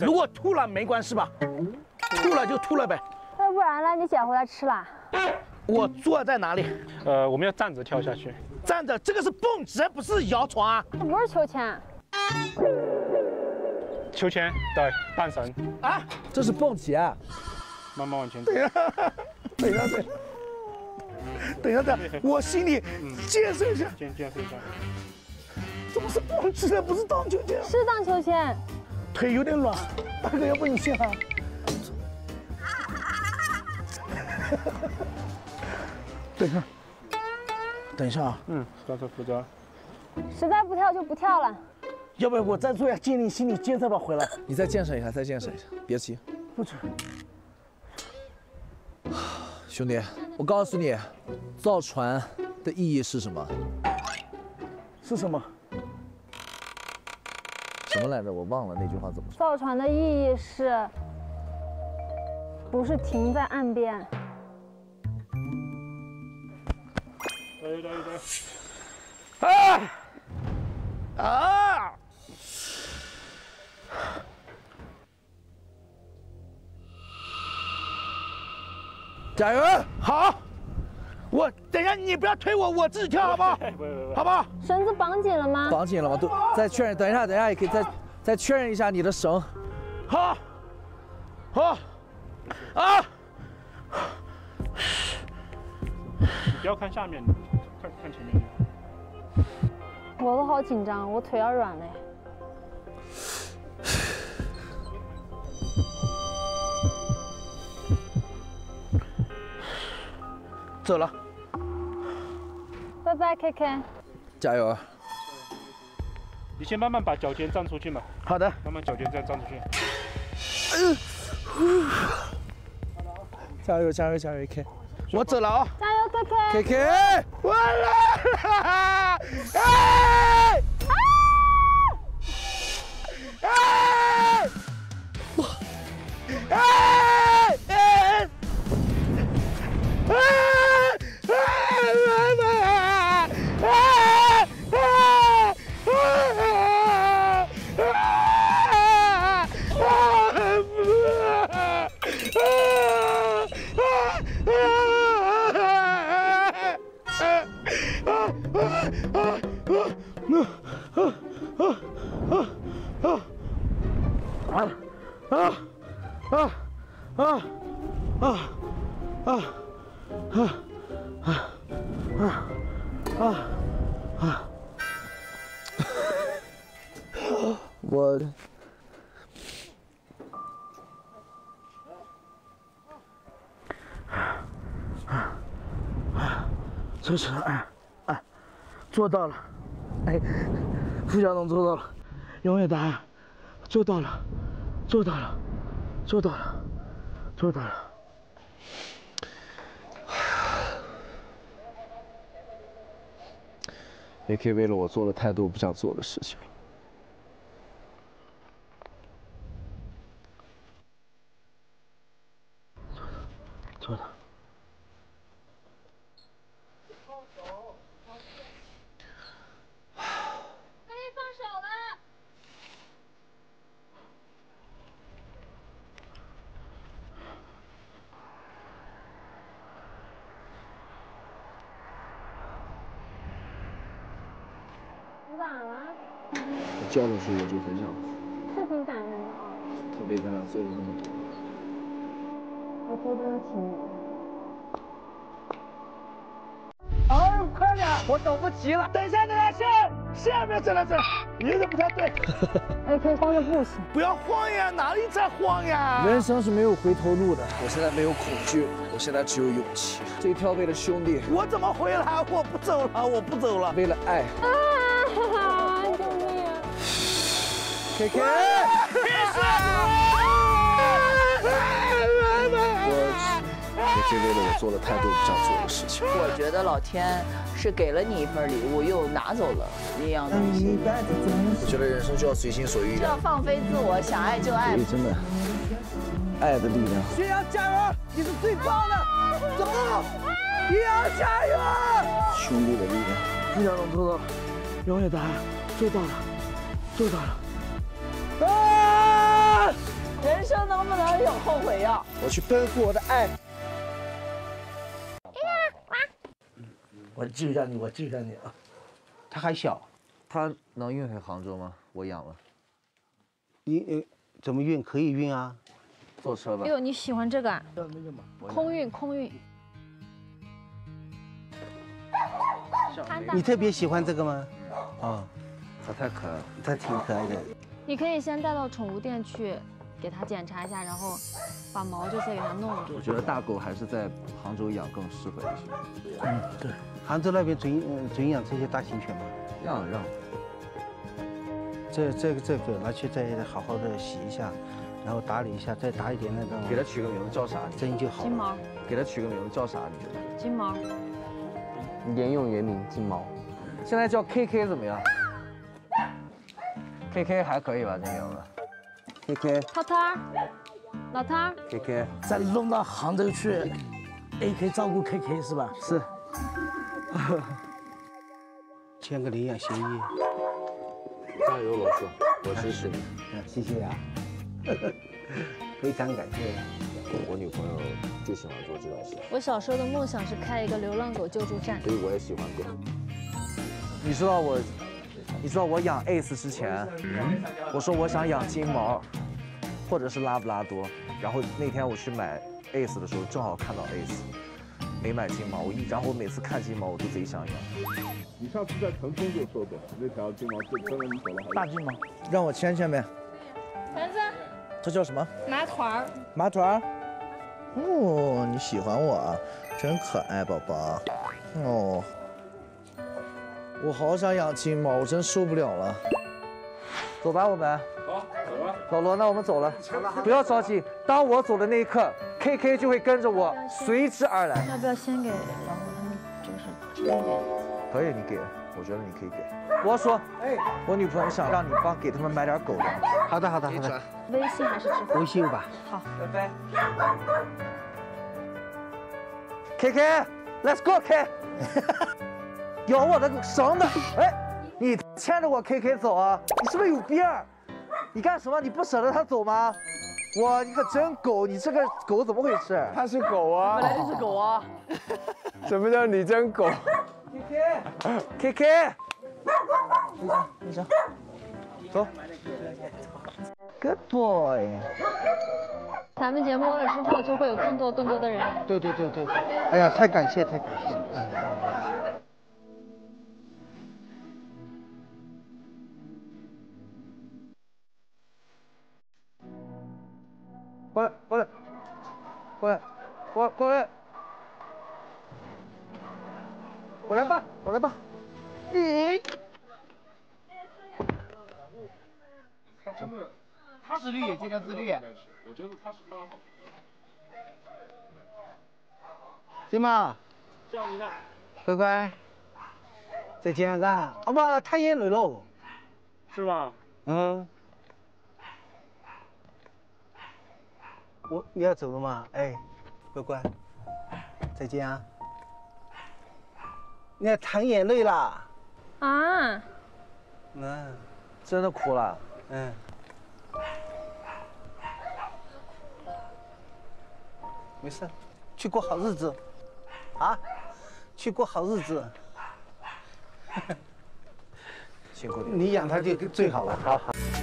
如果吐了没关系吧？吐了就吐了呗。 要不然呢？你捡回来吃啦？ 我坐在哪里？ 我们要站着跳下去。 站着，这个是蹦极，不是摇床啊。 这不是秋千。 秋千，对，半绳。 啊， 这是蹦极啊！ 慢慢往前走。 等一下，等一下，我心里建设一下。 建设一下。 怎么是蹦极的，不是荡秋千？ 是荡秋千。 腿有点软，大哥，要不你先啊？等一下啊。 抓住扶着。 实在不跳就不跳了。 要不然我再做一下建立心理建设吧，回来。 你再建设一下，别急。 不吃。 兄弟，我告诉你，造船的意义是什么？ 是什么？ 什么来着？我忘了那句话怎么说。 造船的意义是，不是停在岸边。 对。 啊！ 加油！ 好，我等一下，你不要推我，我自己跳，好不好？好不好？ 绳子绑紧了吗？ 绑紧了吗？对，再确认。等一下，也可以再确认一下你的绳。 好，啊！ 不要看下面，看前面。 我都好紧张，我腿要软了。 走了， 拜拜 ，KK。 加油！ 你先慢慢把脚尖站出去嘛。 好的， 慢慢脚尖再站出去。 加油，K！ 我走了啊！ 加油 ，KK！ 完了！哎！ 我这是做到了，哎，付小东做到了，永远答案，做到了。 AK 为了我做了太多不想做的事情了。 做到。 可以放手了。你咋了？ 我叫的时候我就很想哭， 是挺感人的啊。 特别咱俩做了那么多。 我做对不起你。 哎，快点，我等不及了。等一下，下面走了走，有点不太对。 AK 慌的不行。 不要慌呀，哪里在慌呀？ 人生是没有回头路的，我现在没有恐惧，我现在只有勇气。这条为了兄弟， 我怎么回来？我不走了， 为了爱。 救命啊 ！KK， KK 为了我做了太多不想做的事情。 我觉得老天是给了你一份礼物，又拿走了一样东西。 我觉得人生就要随心所欲就要放飞自我，想爱就爱。 所以真的，爱的力量。 徐阳加油，你是最棒的，走，徐阳加油！ 兄弟的力量。 付小东做到了，永远答案做到了。啊！ 人生能不能有后悔药？ 我去奔赴我的爱。 我救下你，我救下你啊！ 他还小， 他能运回杭州吗？我养了， 你怎么运？可以运啊。 坐车吧哎。呦，你喜欢这个啊？ 要那个嘛， 空运，空运。 你特别喜欢这个吗？哦， 他太可爱了。 它挺可爱的。 你可以先带到宠物店去，给它检查一下，然后把毛这些给它弄住。 我觉得大狗还是在杭州养更适合一些。 嗯，对。 杭州那边准养这些大型犬吗？ 让。 这个拿去再好好的洗一下，然后打理一下，再打一点那种。 给它取个名字叫啥？ 针就好了。 金毛， 给它取个名字叫啥？你觉得？ 金毛。 沿用原名金毛。现在叫 KK 怎么样？KK 还可以吧，这名字。KK。 涛涛，老涛。 KK。 再弄到杭州去 ，AK 照顾 KK 是吧？ 是。签个领养协议。 加油，老叔，我支持你。 谢谢啊，非常感谢。 我女朋友就喜欢做这种事， 我小时候的梦想是开一个流浪狗救助站。 所以我也喜欢狗。你知道我养 Ace 之前，我说我想养金毛，或者是拉布拉多。然后那天我去买 Ace 的时候，正好看到 Ace， 没买金毛。然后我每次看金毛，我都贼想养。 你上次在腾冲就说过，那条金毛跟着你走了好久。 大金毛， 让我牵牵呗。 橙子， 这叫什么？ 马团儿。 马爪儿。哦，你喜欢我啊，真可爱，宝宝。哦，我好想养金毛，我真受不了了。走吧，我们。 好，走吧。 老罗，那我们走了，不要着急。当我走的那一刻 ，KK 就会跟着我随之而来。 要不要先给老虎他们就是充点？ 可以，你给，我觉得你可以给。我说，我女朋友想让你给他们买点狗的。 好的。 微信还是支付？ 微信吧。 好。 拜拜。KK，Let's go，K。咬我的绳子，哎，你牵着我 KK 走啊？你是不是有病？你干什么？你不舍得它走吗？哇，你可真狗！你这个狗怎么回事？ 它是狗啊， 本来就是狗啊。 什么叫你真狗 ？KK，你走，走。Good boy。 咱们节目了之后，就会有更多的人。 对。哎呀，太感谢。过来吧。他自律，今天自律。 我觉得他是刚好。 行吗？ 这样你看。 乖，再见啊！哦不，他也累了。 是吧？ 嗯。你要走了吗？哎，乖，再见啊！你要淌眼泪啦？ 啊？ 真的哭了？ 没事，去过好日子，啊，去过好日子。 辛苦你养它就最好了。好。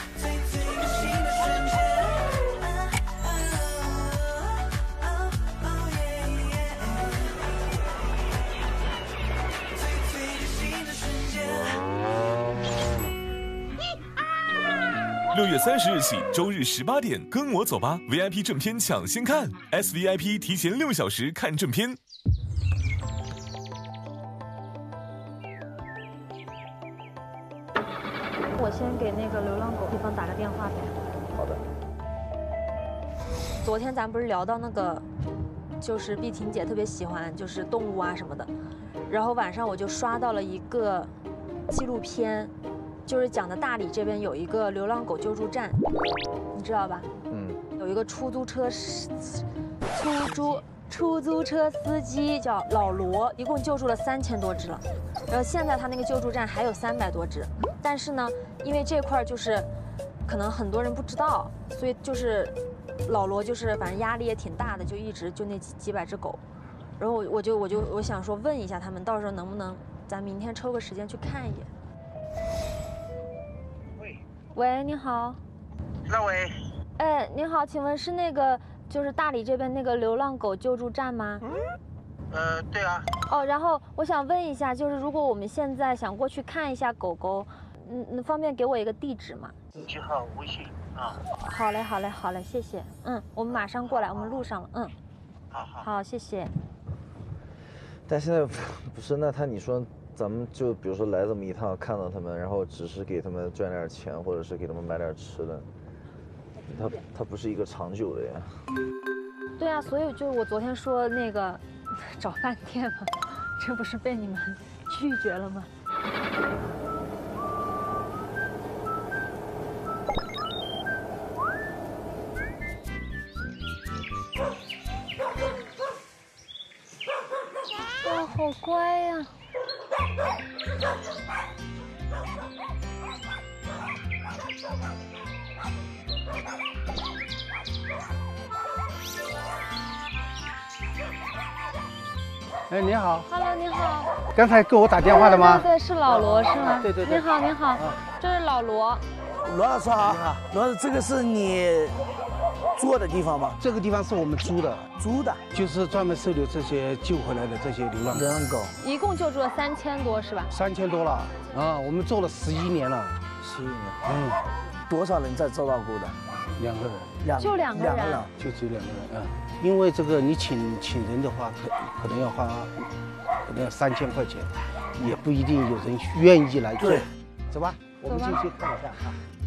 6月30日起，周日18点，跟我走吧 ！VIP 正片抢先看 ，SVIP 提前6小时看正片。 我先给那个流浪狗地方打个电话呗。 好的。 昨天咱不是聊到那个，就是碧婷姐特别喜欢就是动物啊什么的，然后晚上我就刷到了一个纪录片。就是讲的大理这边有一个流浪狗救助站，你知道吧？有一个出租车司机叫老罗，一共救助了3000多只了。然后现在他那个救助站还有300多只，但是呢，因为这块就是可能很多人不知道，所以就是老罗就是反正压力也挺大的，就一直就那几百只狗。然后我想说问一下他们，到时候能不能咱明天抽个时间去看一眼。喂，你好。 那喂。 哎，你好，请问是那个就是大理这边那个流浪狗救助站吗？ 对啊。 哦，然后我想问一下，就是如果我们现在想过去看一下狗狗，方便给我一个地址吗 ？9号微信啊。 好嘞，好嘞，好嘞，谢谢。我们马上过来，我们路上了。好，谢谢。 但现在不是，那你说咱们就比如说来这么一趟，看到他们，然后只是给他们赚点钱，或者是给他们买点吃的，它不是一个长久的呀。 对啊，所以就是我昨天说那个找饭店嘛，这不是被你们拒绝了吗？哇，好乖呀！ 哎，你好。 Hello， 你好。 刚才给我打电话的吗？ 对，是老罗是吗？ 对。 你好，你好，这是老罗。 罗老师好。你好，罗老师，这个是你住的地方吗？ 这个地方是我们租的。 租的， 就是专门收留这些救回来的这些流浪狗。 一共救助了3000多是吧 ？3000多了啊，我们做了11年了。 11年。多少人在照顾的 ？2个人。 就2个人。 就只有2个人。因为这个你请人的话，可能要花，可能要3000块钱，也不一定有人愿意来做。 对， 走吧，我们进去看一下啊。